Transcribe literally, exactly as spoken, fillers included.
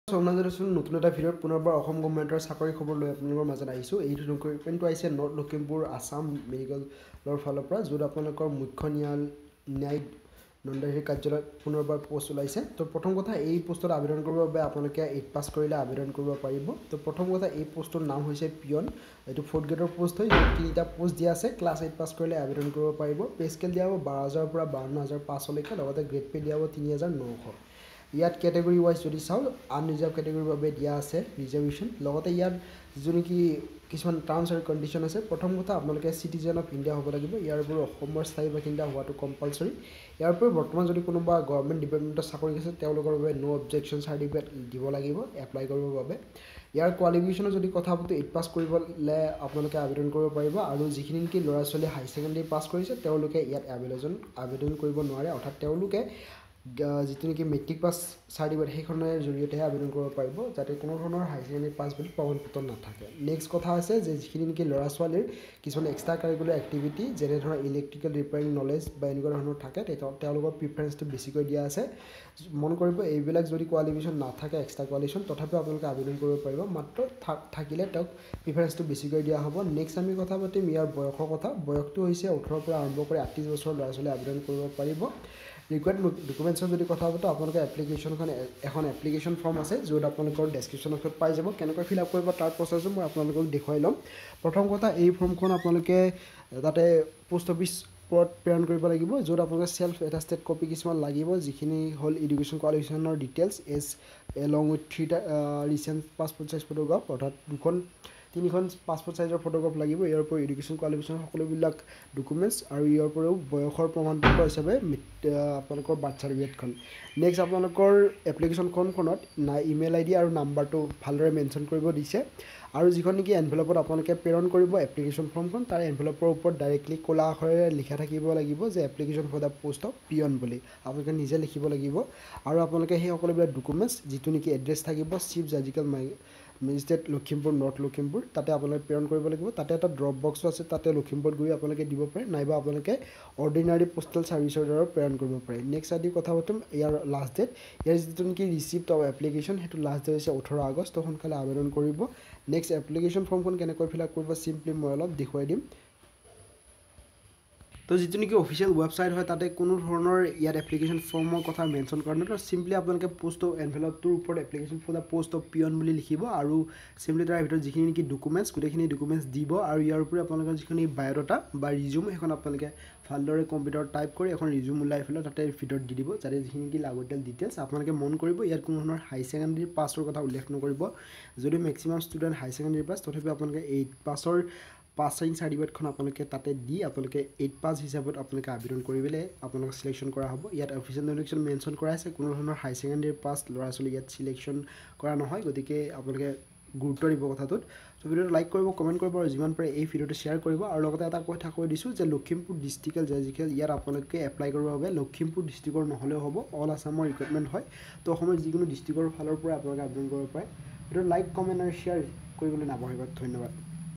সোমনাথন নতুন এটা ভিডিঅ'ত পুনৰবাৰ অসম গভৰ্ণমেণ্টৰ চাকৰি খবৰ লৈ আপোনালোকৰ মাজত আহিছোঁ। এই ৰিক্ৰুটমেণ্টটো আহিছে নৰ্থ লখিমপুৰ আছাম মেডিকেলৰ ফালৰ পৰা, য'ত আপোনালোকৰ মুখ্য ন্যায় ন্যায়িক দণ্ডাধীশ কাৰ্যালয়ত পুনৰবাৰ পোষ্ট ওলাইছে। তো প্ৰথম কথা, এই পোষ্টত আবেদন কৰিবৰ বাবে আপোনালোকে এইট পাছ কৰিলে আবেদন কৰিব পাৰিব। তো প্ৰথম কথা, এই পোষ্টৰ নাম হৈছে পিয়ন। এইটো ফ'ৰ্থ গ্ৰেডৰ পোষ্ট হয়, য'ত তিনিটা পোষ্ট দিয়া আছে। ক্লাছ এইট পাছ কৰিলে আবেদন কৰিব পাৰিব। পে স্কেল দিয়া হ'ব বাৰ হাজাৰৰ পৰা বাৱন্ন হাজাৰ পাঁচশলৈকে, লগতে গ্ৰেড পে দিয়া হ'ব তিনি হাজাৰ নশ। ইয়াত কেটেগৰী ৱাইজ যদি চাওঁ, আনৰিজাৰ্ভ কেটেগৰীৰ বাবে দিয়া আছে ৰিজাৰ্ভেশ্যন। লগতে ইয়াত যিটো নেকি কিছুমান টাৰ্মছ আৰু কণ্ডিশ্যন আছে। প্ৰথম কথা, আপোনালোকে চিটিজেন অফ ইণ্ডিয়া হ'ব লাগিব। ইয়াৰ উপৰিও অসমৰ স্থায়ী বাসিন্দা হোৱাটো কম্পালচৰি। ইয়াৰ উপৰিও বৰ্তমান যদি কোনোবা গভৰ্ণমেণ্ট ডিপাৰ্টমেণ্টৰ চাকৰি আছে, তেওঁলোকৰ বাবে ন' অবজেকশ্যন চাৰ্টিফিকেট দিব লাগিব এপ্লাই কৰিবৰ বাবে। ইয়াৰ কোৱালিফিকেশ্যনৰ যদি কথা পাতোঁ, এইট পাছ কৰিবলৈ আপোনালোকে আবেদন কৰিব পাৰিব। আৰু যিখিনি নেকি ল'ৰা ছোৱালীয়ে হাই ছেকেণ্ডেৰী পাছ কৰিছে, তেওঁলোকে ইয়াত আবেদন আবেদন কৰিব নোৱাৰে। অৰ্থাৎ তেওঁলোকে যিটো নেকি মেট্ৰিক পাছ চাৰ্টিফিকেট সেইখনৰ জৰিয়তেহে আবেদন কৰিব পাৰিব, যাতে কোনো ধৰণৰ হাই ছেকেণ্ডেৰী পাছ বুলি প্ৰমাণ পত্ৰ নাথাকে। নেক্সট কথা আছে যে যিখিনি নেকি ল'ৰা ছোৱালীৰ কিছুমান এক্সট্ৰা কাৰিকুলাৰ এক্টিভিটি, যেনে ধৰণৰ ইলেক্ট্ৰিকেল ৰিপেয়াৰিং নলেজ বা এনেকুৱা ধৰণৰ থাকে, তেওঁলোকৰ প্ৰিফাৰেঞ্চটো বেছিকৈ দিয়া আছে। মন কৰিব, এইবিলাক যদি কোৱালিফিকেশ্যন নাথাকে এক্সট্ৰা কোৱালিফিকেশ্যন, তথাপিও আপোনালোকে আবেদন কৰিব পাৰিব। মাত্ৰ থাকিলে তেওঁক প্ৰিফাৰেঞ্চটো বেছিকৈ দিয়া হ'ব। নেক্সট আমি কথা পাতিম ইয়াৰ বয়সৰ কথা। বয়সটো হৈছে ওঠৰৰ পৰা আৰম্ভ কৰি আঠত্ৰিছ বছৰৰ ল'ৰা ছোৱালীয়ে আবেদন কৰিব পাৰিব। ৰিকুৱাৰ্ড ডকুমেণ্টছৰ যদি কথা পাতোঁ, আপোনালোকে এপ্লিকেশ্যনখন এখন এপ্লিকেশ্যন ফৰ্ম আছে, য'ত আপোনালোকৰ ডেছক্ৰিপশ্যনত পাই যাব। কেনেকৈ ফিল আপ কৰিব তাৰ প্ৰচেছটো মই আপোনালোকক দেখুৱাই ল'ম। প্ৰথম কথা, এই ফৰ্মখন আপোনালোকে তাতে পোষ্ট অফিচত প্ৰেৰণ কৰিব লাগিব, য'ত আপোনালোকে ছেল্ফ এটাষ্টেড কপি কিছুমান লাগিব, যিখিনি হ'ল এডুকেশ্যন কোৱালিফিকেশ্যনৰ details as along with three recent passport size photograph, অৰ্থাৎ দুখন তিনিখন পাছপৰ্ট চাইজৰ ফটোগ্ৰাফ লাগিব। ইয়াৰ উপৰিও এডুকেশ্যন কোৱালিফিকেশ্যন সকলোবিলাক ডকুমেণ্টছ, আৰু ইয়াৰ উপৰিও বয়সৰ প্ৰমাণপত্ৰ হিচাপে আপোনালোকৰ বাৰ্থ চাৰ্টিফিকেটখন। নেক্সট, আপোনালোকৰ এপ্লিকেশ্যন ফৰ্মখনত না ইমেইল আই ডি আৰু নাম্বাৰটো ভালদৰে মেনশ্যন কৰিব দিছে। আৰু যিখন নেকি এনভেলপত আপোনালোকে প্ৰেৰণ কৰিব এপ্লিকেশ্যন ফৰ্মখন, তাৰ এনভেলপৰ ওপৰত ডাইৰেক্টলি ক'লা আখৰেৰে লিখা থাকিব লাগিব যে application for the post of peon বুলি আপোনালোকে নিজে লিখিব লাগিব। আৰু আপোনালোকে সেই সকলোবিলাক ডকুমেণ্টছ, যিটো নেকি এড্ৰেছ থাকিব chief judicial magistrate Lakhimpur north Lakhimpur, তাতে আপোনালোকে প্ৰেৰণ কৰিব লাগিব। তাতে এটা ড্ৰপ বক্সো আছে, তাতে লখিমপুৰত গৈ আপোনালোকে দিব পাৰে, নাইবা আপোনালোকে অৰ্ডিনাৰী পোষ্টেল ছাৰ্ভিচৰ দ্বাৰা প্ৰেৰণ কৰিব পাৰে। নেক্সট আদি কথা পাতিম ইয়াৰ লাষ্ট ডেট। ইয়াৰ যিটো নেকি ৰিচিপ্ট অফ এপ্লিকেশ্যন, সেইটো লাষ্ট ডেট হৈছে ওঠৰ আগষ্ট। সোনকালে আবেদন কৰিব। নেক্সট, এপ্লিকেশ্যন ফৰ্মখন কেনেকৈ ফিল আপ কৰিব চিম্পলি মই অলপ দেখুৱাই দিম। তো যিটো নেকি অফিচিয়েল ৱেবছাইট হয়, তাতে কোনো ধৰণৰ ইয়াত এপ্লিকেশ্যন ফৰ্মৰ কথা মেনশ্যন কৰা নাই। তো চিম্পলি আপোনালোকে পোষ্ট অফ এনভেলপটোৰ ওপৰত application for the post of peon বুলি লিখিব, আৰু চিম্পলি তাৰ ভিতৰত যিখিনি নেকি ডকুমেণ্টছ, গোটেইখিনি ডকুমেণ্টছ দিব। আৰু ইয়াৰ উপৰি আপোনালোকৰ যিখিনি বায়'ডাটা বা ৰিজিউম, সেইখন আপোনালোকে ভালদৰে কম্পিউটাৰত টাইপ কৰি এখন ৰিজিউম ওলাই পেলাই তাতে ভিতৰত দি দিব, যাতে যিখিনি নেকি লাগতিয়াল ডিটেইলছ। আপোনালোকে মন কৰিব, ইয়াত কোনো ধৰণৰ হাই ছেকেণ্ডেৰী পাছৰ কথা উল্লেখ নকৰিব। যদি maximum student high secondary pass, তথাপিও আপোনালোকে এইট পাছৰ পাছ চাইন চাৰ্টিফিকেটখন আপোনালোকে তাতে দি আপোনালোকে এইট পাছ হিচাপত আপোনালোকে আবেদন কৰিবলৈ আপোনালোকক চিলেকশ্যন কৰা হ'ব। ইয়াত অফিচিয়েল নটিফিকেশ্যন মেনশ্যন কৰা আছে, কোনো ধৰণৰ হাই ছেকেণ্ডেৰী পাছ ল'ৰা ছোৱালী ইয়াত চিলেকশ্যন কৰা নহয়, গতিকে আপোনালোকে গুৰুত্ব দিব কথাটোত। তো ভিডিঅ'টো লাইক কৰিব, কমেণ্ট কৰিব, আৰু যিমান পাৰে এই ভিডিঅ'টো শ্বেয়াৰ কৰিব। আৰু লগতে এটা কথা কৈ দিছোঁ যে লখিমপুৰ ডিষ্ট্ৰিক্টেল জাৰ্জিকেল, ইয়াত আপোনালোকে এপ্লাই কৰিবৰ বাবে লখিমপুৰ ডিষ্ট্ৰিক্টৰ নহ'লেও হ'ব, অল আছামৰ ৰিক্ৰুটমেণ্ট হয়। তো অসমৰ যিকোনো ডিষ্ট্ৰিক্টৰ ফালৰ পৰা আপোনালোকে আবেদন কৰিব পাৰে। ভিডিঅ'টো লাইক, কমেণ্ট আৰু শ্বেয়াৰ কৰিবলৈ নাপাহৰিব। ধন্যবাদ।